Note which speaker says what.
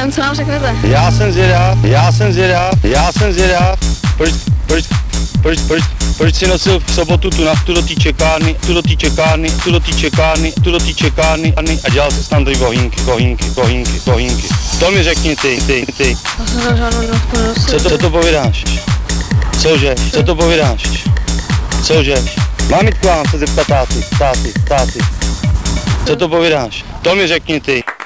Speaker 1: Jen co nám řeknete?
Speaker 2: Já jsem zvědav, proč si nosil v sobotu tu naftu do té čekárny a dělal si tam ty kohínky. To mi řekni ty.
Speaker 1: Já jsem tam žádnou naftu nenosil.
Speaker 2: Co to povídáš? Cože? Co to povídáš? Cože? Mám jít k vám se zeptat táty. Co to povídáš? To mi řekni ty.